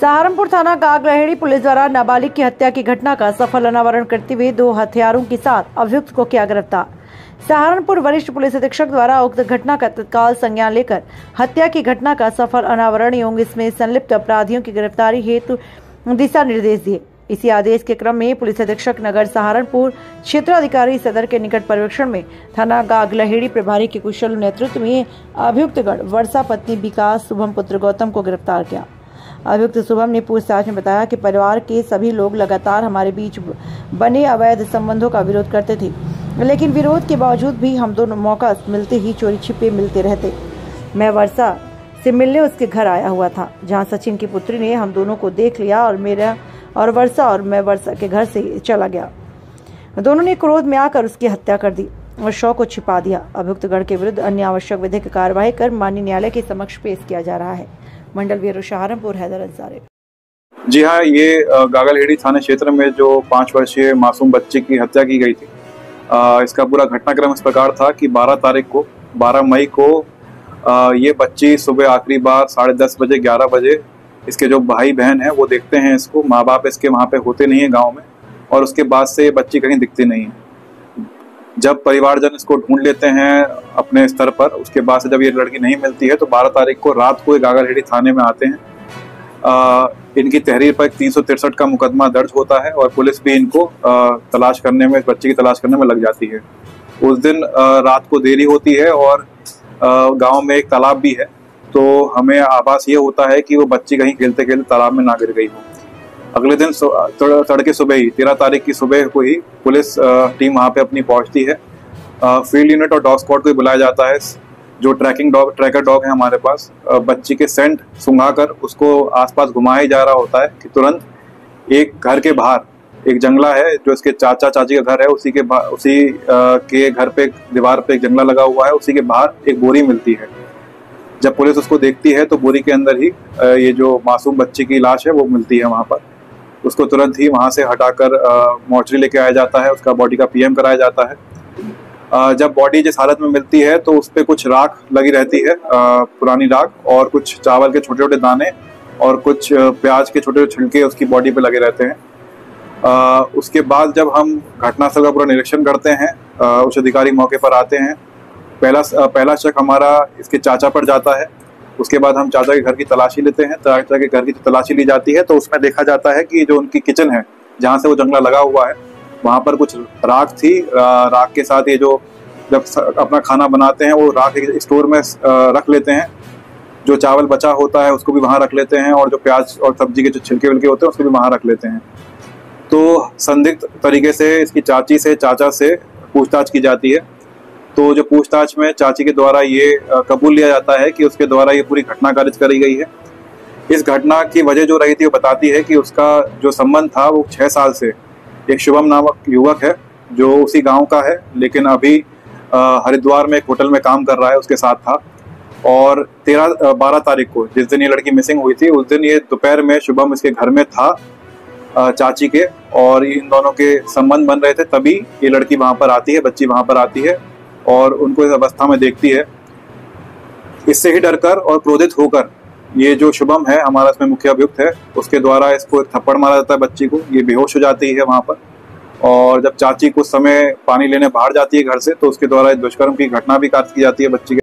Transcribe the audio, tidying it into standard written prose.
सहारनपुर थाना गागलहेड़ी पुलिस द्वारा नाबालिग की हत्या की घटना का सफल अनावरण करते हुए 2 हथियारों के साथ अभियुक्त को किया गिरफ्तार। सहारनपुर वरिष्ठ पुलिस अधीक्षक द्वारा उक्त घटना का तत्काल संज्ञान लेकर हत्या की घटना का सफल अनावरण एवं इसमें संलिप्त अपराधियों की गिरफ्तारी हेतु दिशा निर्देश दिए। इसी आदेश के क्रम में पुलिस अधीक्षक नगर सहारनपुर क्षेत्राधिकारी सदर के निकट पर्यवेक्षण में थाना गागलहेड़ी प्रभारी के कुशल नेतृत्व में अभियुक्तगण वर्षा पत्नी विकास शुभम पुत्र गौतम को गिरफ्तार किया। अभियुक्त शुभम ने पूछताछ में बताया कि परिवार के सभी लोग लगातार हमारे बीच बने अवैध संबंधों का विरोध करते थे, लेकिन विरोध के बावजूद भी हम दोनों मौका मिलते ही चोरी छिपे मिलते रहते। मैं वर्षा से मिलने उसके घर आया हुआ था, जहां सचिन की पुत्री ने हम दोनों को देख लिया और मैं वर्षा के घर से चला गया। दोनों ने क्रोध में आकर उसकी हत्या कर दी और शव को छिपा दिया। अभियुक्तगण के विरुद्ध अन्य आवश्यक विधिक कार्यवाही कर माननीय न्यायालय के समक्ष पेश किया जा रहा है। मंडल ब्यूरो सहारनपुर हैदर अंसारी। जी हाँ, ये गागलहेड़ी थाना क्षेत्र में जो 5 वर्षीय मासूम बच्चे की हत्या की गई थी, इसका पूरा घटनाक्रम इस प्रकार था कि 12 मई को ये बच्ची सुबह आखिरी बार 10:30 बजे 11 बजे इसके जो भाई बहन हैं वो देखते हैं इसको। माँ बाप इसके वहाँ पे होते नहीं है गांव में, और उसके बाद से ये बच्ची कहीं दिखती नहीं है। जब परिवारजन इसको ढूंढ लेते हैं अपने स्तर पर, उसके बाद से जब ये लड़की नहीं मिलती है तो 12 तारीख को रात को गागलहेड़ी थाने में आते हैं। इनकी तहरीर पर 363 का मुकदमा दर्ज होता है और पुलिस भी इनको तलाश करने में, इस बच्चे की तलाश करने में लग जाती है। उस दिन रात को देरी होती है और गांव में एक तालाब भी है, तो हमें आभास ये होता है कि वो बच्ची कहीं खेलते खेलते तालाब में ना गिर गई हो। अगले दिन तड़के सुबह ही 13 तारीख की सुबह को ही पुलिस टीम वहाँ पे अपनी पहुँचती है। फील्ड यूनिट और डॉग स्क्वाड को बुलाया जाता है। जो ट्रैकर डॉग है हमारे पास, बच्ची के सेंट सूंघाकर उसको आसपास घुमाया जा रहा होता है कि तुरंत एक घर के बाहर एक जंगला है जो इसके चाचा चाची का घर है, उसी के घर पे दीवार पे एक जंगला लगा हुआ है, उसी के बाहर एक बोरी मिलती है। जब पुलिस उसको देखती है तो बोरी के अंदर ही ये जो मासूम बच्ची की लाश है वो मिलती है। वहाँ पर उसको तुरंत ही वहाँ से हटाकर मोर्चरी लेके आया जाता है, उसका बॉडी का पीएम कराया जाता है। जब बॉडी जिस हालत में मिलती है तो उस पर कुछ राख लगी रहती है, पुरानी राख, और कुछ चावल के छोटे छोटे दाने और कुछ प्याज के छोटे छोटे छिलके उसकी बॉडी पे लगे रहते हैं। उसके बाद जब हम घटनास्थल का पूरा निरीक्षण करते हैं, उच्च अधिकारी मौके पर आते हैं। पहला शक हमारा इसके चाचा पर जाता है। उसके बाद हम चाचा के घर की तलाशी लेते हैं। चाचा के घर की तलाशी ली जाती है तो उसमें देखा जाता है कि जो उनकी किचन है, जहाँ से वो जंगला लगा हुआ है, वहाँ पर कुछ राख थी। राख के साथ ये जो जब अपना खाना बनाते हैं वो राख एक स्टोर में रख लेते हैं। जो चावल बचा होता है उसको भी वहाँ रख लेते हैं, और जो प्याज और सब्जी के जो छिलके विलके होते हैं उसको भी वहाँ रख लेते हैं। तो संदिग्ध तरीके से इसकी चाची से चाचा से पूछताछ की जाती है। तो जो पूछताछ में चाची के द्वारा ये कबूल लिया जाता है कि उसके द्वारा ये पूरी घटना कारित करी गई है। इस घटना की वजह जो रही थी वो बताती है कि उसका जो संबंध था वो 6 साल से एक शुभम नामक युवक है जो उसी गांव का है, लेकिन अभी हरिद्वार में एक होटल में काम कर रहा है, उसके साथ था। और 12 तारीख को जिस दिन ये लड़की मिसिंग हुई थी, उस दिन ये दोपहर में शुभम इसके घर में था चाची के, और इन दोनों के संबंध बन रहे थे। तभी ये लड़की वहाँ पर आती है, बच्ची वहाँ पर आती है और उनको इस अवस्था में देखती है। इससे ही डरकर और क्रोधित होकर ये जो शुभम है, हमारा इसमें मुख्य अभियुक्त है, उसके द्वारा इसको एक थप्पड़ मारा जाता है बच्ची को। ये बेहोश हो जाती है वहाँ पर, और जब चाची कुछ समय पानी लेने बाहर जाती है घर से तो उसके द्वारा दुष्कर्म की घटना भी काट की जाती है बच्ची के